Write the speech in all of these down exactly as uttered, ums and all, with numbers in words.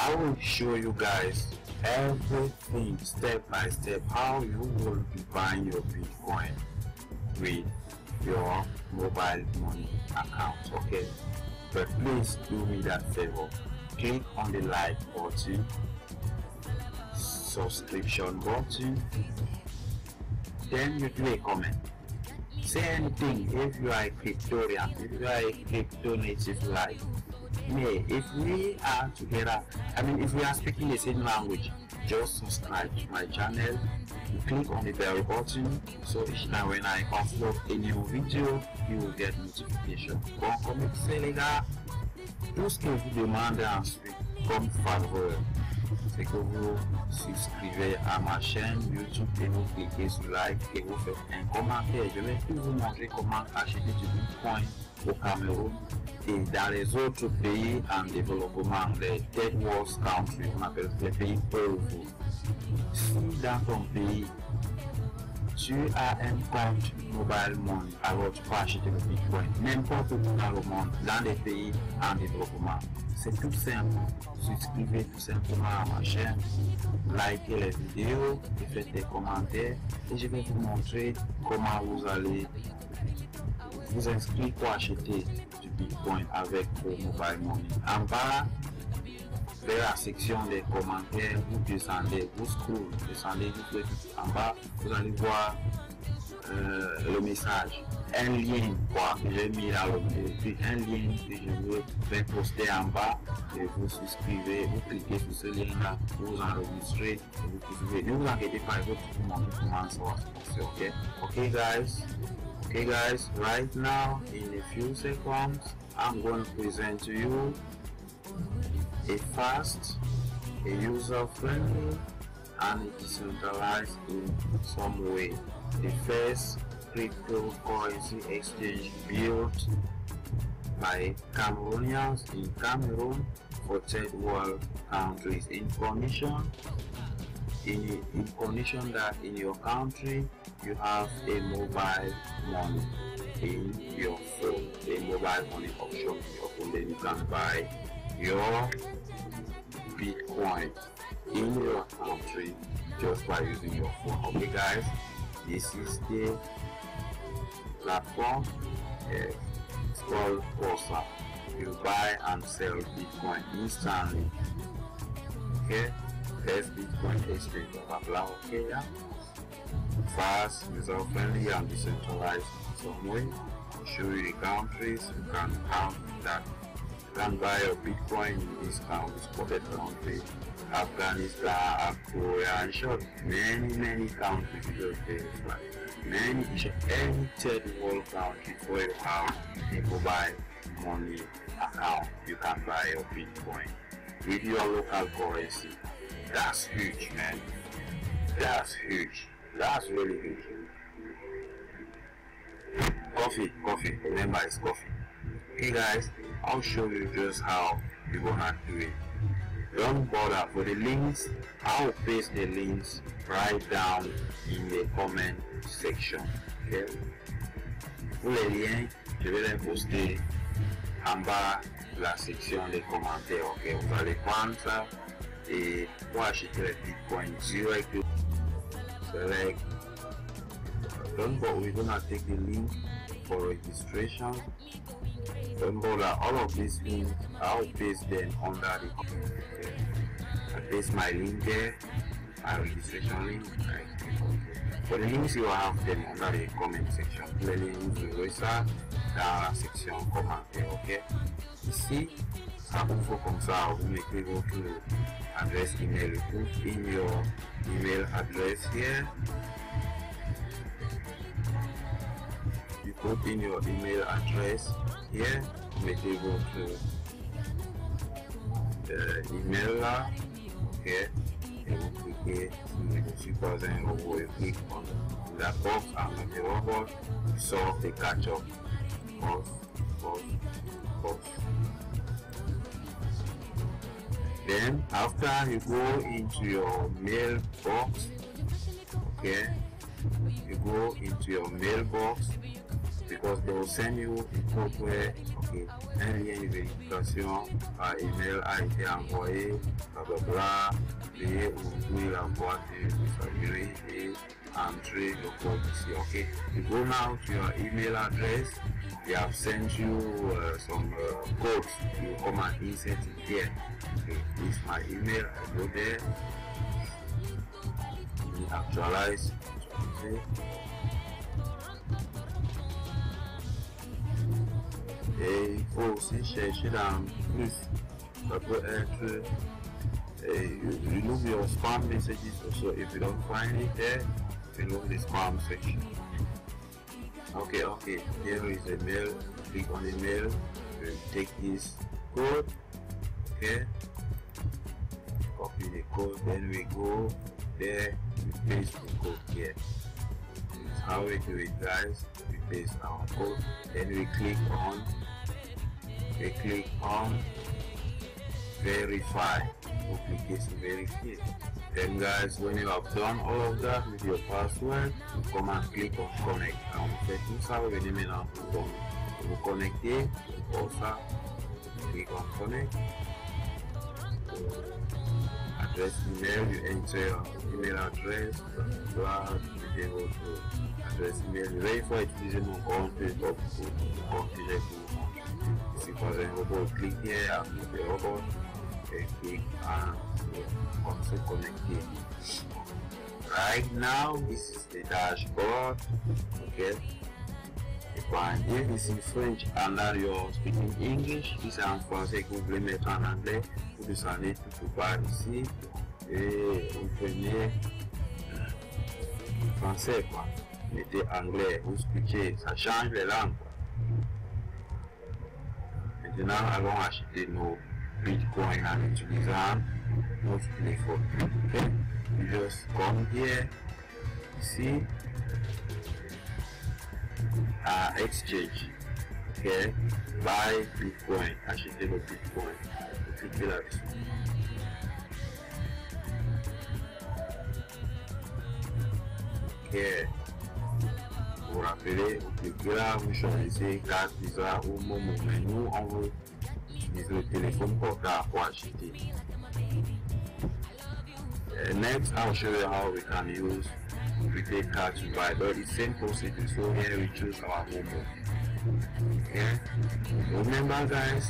I will show you guys everything step by step how you will be buying your Bitcoin with your mobile money account. Okay, but please do me that favor, click on the like button, subscription button, then you do a comment, say anything. If you are a cryptorian, if you are a crypto native like me, if we are together, I mean if we are speaking the same language, just subscribe to my channel, you click on the bell button, so each time when I upload a new video you will get notification. Bon, comme c'est les gars, tout ce que vous demandez ensuite comme faveur, c'est que vous souscrivez à ma chaîne YouTube et vous cliquez sur like et vous faites un commentaire. Je vais tout vous montrer comment acheter du Bitcoin au Cameroun et dans les autres pays en développement, les third world countries, on appelle les pays pauvres. Si dans ton pays tu as un compte mobile money, alors tu peux acheter le Bitcoin n'importe où dans le monde, dans les pays en développement. C'est tout simple. Souscrivez tout simplement à ma chaîne, likez les vidéos et faites des commentaires et je vais vous montrer comment vous allez vous inscrire pour acheter du Bitcoin avec vos mobile money. En bas, vers la section des commentaires, vous descendez, vous scrollez, descendez, vous faites en bas, vous allez voir euh, le message, un lien quoi, que j'ai mis là, un lien que je vais poster en bas et vous souscrivez, vous cliquez sur ce lien là, vous enregistrez, vous cliquez. Ne vous inquiétez pas, je vais vous montrer comment ça va se passer. Ok, ok guys, ok guys, right now in a few seconds I'm going to present to you a fast, a user-friendly, and a decentralized in some way. The first cryptocurrency exchange built by Cameroonians in Cameroon for third world countries. In condition, in, in condition that in your country you have a mobile money in your phone, a mobile money option in your phone, then you can buy your Bitcoin in your country just by using your phone. Okay guys, this is the platform, uh, it's called Corsa. You buy and sell Bitcoin instantly. Okay, first Bitcoin exchange, blah blah. Okay, yeah, fast, user friendly and decentralized in some way. I'll show you the countries you can count that. You can buy your Bitcoin in this country, spotted country, Afghanistan, Korea, and short many many countries just there. Like many, any third world country where you have a mobile money account, you can buy your Bitcoin with your local currency. That's huge, man. That's huge. That's really huge. Coffee, coffee. Remember, it's coffee. Okay, guys, I'll show you just how you're gonna do it. Don't bother for the links. I'll paste the links right down in the comment section. Okay. Pour les liens, je vais les poster en bas de la section des commentaires. Ok, vous allez prendre ça et pour acheter les Bitcoin direct. Select. Don't bother. We're gonna take the link for registration. Don't bother. All of these links, I'll paste them under the comment. Okay. I paste my link there, my registration link. Right. For the links, you will have them under the comment section. Les links, vous verrez ça dans la section commentaires. Ok. Ici, ça vous faut comme ça. Vous mettez votre adresse email. Put in your email address here. You put in your email address here. Mettez votre uh, email là. Ok. Et vous cliquez sur le suppose un robot et clique on that box and the robot solve the catch up box, box, box. Then after you go into your mailbox, okay, you go into your mailbox, you because they will send you a code where, ok, un lien de vérification par email a été envoyé, blablabla, veuillez ouvrir la boîte de messagerie et entrer le code ici. Ok, you go now to your email address. They have sent you uh, some uh, codes. You come and insert it here. Okay, this is my email. I go there. We actualize. Et il faut aussi chercher dans plus. Ça peut être. You remove your spam messages also. If you don't find it there, remove the spam section. Okay, okay. Here is a mail. Click on the mail. You take this code. Okay. Copy the code. Then we go there. We paste the code here. This is how we do it, guys. We paste our code. Then we click on. We click on verify. Application verify. Then guys, when you have done all of that with your password, you come and click on connect. And on fait tout ça, vous venez maintenant pour vous connecter. Pour ça, click on connect. Address email, you enter your email address. Voilà, vous mettez votre adresse email. Vous allez pouvoir utiliser mon compte pour vous configurer pour vous. Ici, par exemple, vous cliquez à le robot et click on se connecter. Right now, this is the dashboard. Okay. And if it's in French and now you're speaking English, si c'est en français que vous voulez mettre en anglais, vous descendez tout par ici et vous prenez français quoi. Mettez anglais, vous switchez, ça change les langues. Maintenant, allons acheter nos bitcoins en utilisant notre téléphone. Okay? You just come here, see, uh, exchange, okay, buy bitcoin, acheter le bitcoin, cliquez là-dessus. Ok, vous vous rappelez, vous cliquez là, vous choisissez carte Visa ou momo, mais nous on veut utiliser le téléphone portable pour acheter. Uh, next, I'll show you how we can use prepaid card to buy, but it's same procedure. So here we choose our momo. Okay. Remember, guys,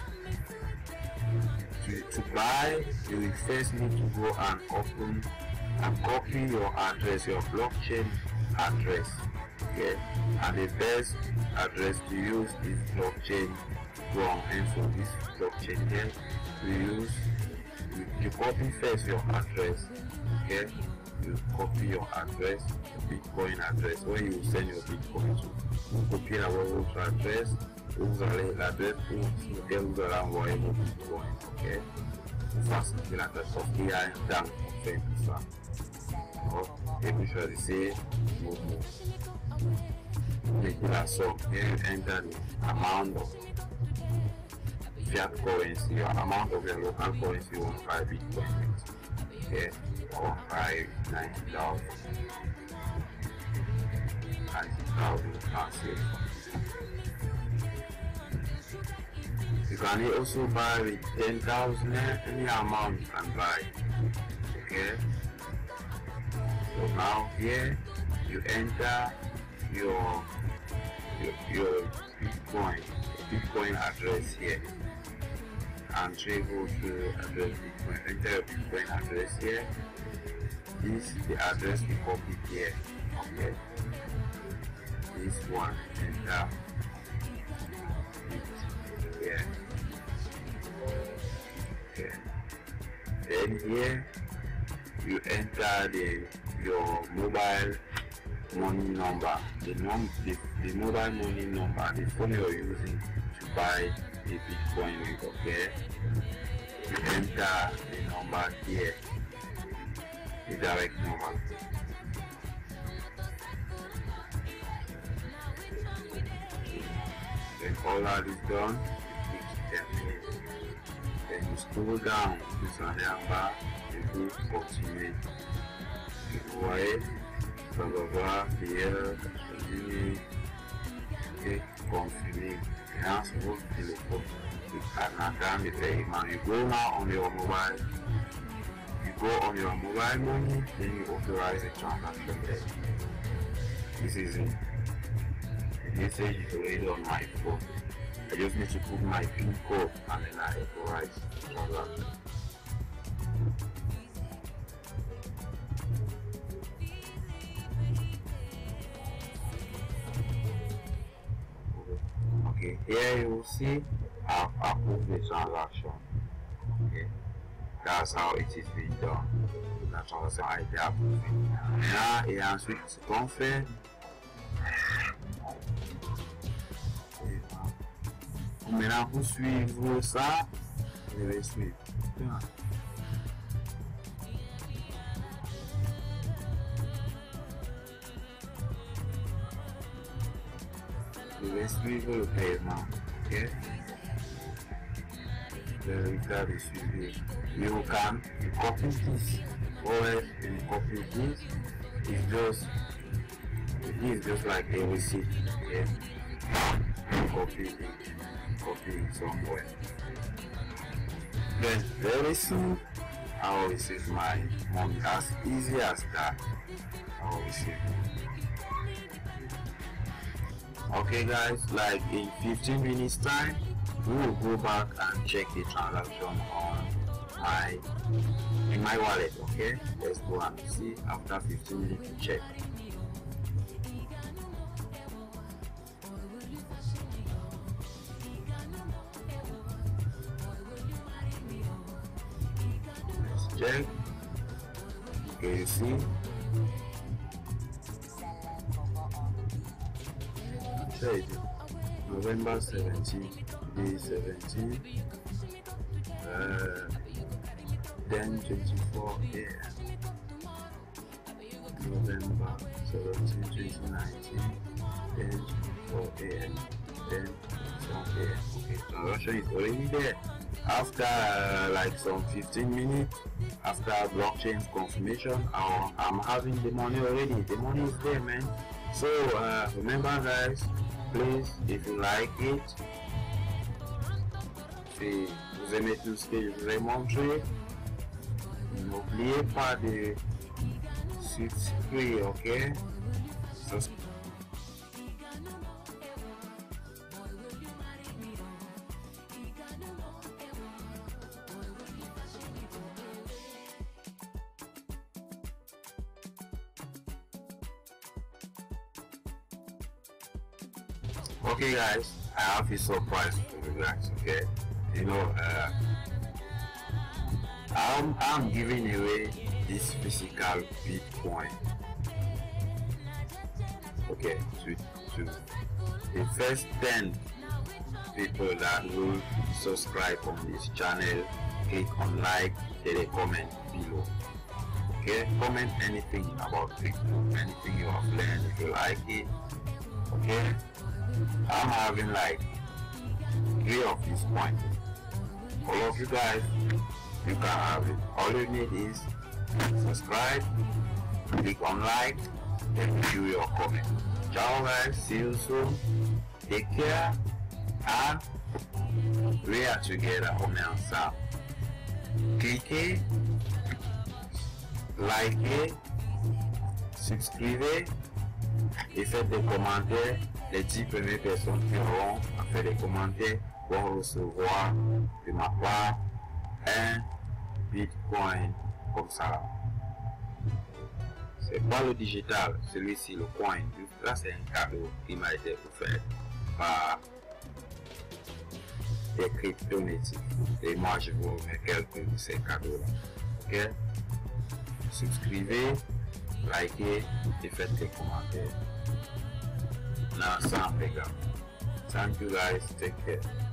to, to buy, you will first need to go and open and copy your address, your blockchain address. Okay. And the best address to use is blockchain one. And for this blockchain here, to use. You copy first your address, okay? You copy your address, Bitcoin address, where you send your Bitcoin to. Vous copiez la votre adresse, vous allez l'adresse pour laquelle vous allez envoyer vos Bitcoin, ok? Vous facilitez la tâche parce qu'il y a un temps pour faire tout ça. D'accord? Et vous choisissez vos mots. Mettez la somme et enter the amount of fiat currency, your amount of your local currency you want to buy Bitcoin with. Okay, or buy ninety thousand. ninety thousand you can save. You can also buy with ten thousand, any amount you can buy. Okay, so now here you enter your your, your Bitcoin, Bitcoin address here. And travel to address Bitcoin. Enter your Bitcoin address here. This is the address we copied here. Okay. This one enter it here. Okay. Then here you enter the your mobile money number. The num the, the mobile money number, the phone you're using to buy the Bitcoin with, okay? You enter the number here, the direct number. Then all that is done, you click terminate. Then you scroll down to the number, you do continue. You go ahead, blah blah blah, here, continue. confirmer. Maintenant, sur votre téléphone, you go now on your mobile. You go on your mobile money, then you authorize a transaction there. This is it. The message is already on my phone. I just need to put my PIN code and then I authorize the transaction. Okay, here you will see I've approved the transaction. Okay, that's how it is being done. La transaction a été approuvée. Là, et ensuite, ce qu'on fait, maintenant pour suivre ça, je vais suivre. Je vais suivre le paiement. Okay? The card is suivi. You can copy this or you copy this. It's just this is just like a receipt. Okay? Copy it, copy it somewhere. Then very soon I will receive my money as easy as that. I will receive it. Okay guys, like in fifteen minutes time we will go back and check the transaction on my in my wallet. Okay, let's go and see after fifteen minutes to check. Let's check. Okay, you see November seventeenth, day seventeen, uh, ten twenty-four a m November seventeenth, twenty nineteen, ten twenty-four a m ten twenty-four a m Okay, transaction is already there. After uh, like some fifteen minutes, after blockchain confirmation, uh, I'm having the money already. The money is there, man. So uh, remember guys, please, if you like it, si vous aimez tout ce que je vous ai montré, n'oubliez pas de subscrire, ok? Sus Okay guys, I have a surprise for you guys, okay? You know, uh, I'm, I'm giving away this physical Bitcoin, okay, to, to the first ten people that will subscribe on this channel. Click on like, hit a comment below, okay? Comment anything about crypto, anything you have learned, if you like it, okay? I'm having like three of these points. All of you guys, you can have it. All you need is subscribe, click on like, and do your comment. Ciao guys, see you soon. Take care, and we are together on ensemble. Cliquez, likez, subscrivez et faites des commentaires. Les dix premières personnes qui auront à faire des commentaires vont recevoir de ma part un Bitcoin comme ça. C'est pas le digital, celui-ci, le coin. Là, c'est un cadeau qui m'a été offert par des Cryptonative. Et moi, je vous remets quelques de ces cadeaux-là. Ok? Subscrivez, likez et faites des commentaires. Now, sound bigger. Thank you guys. Take care.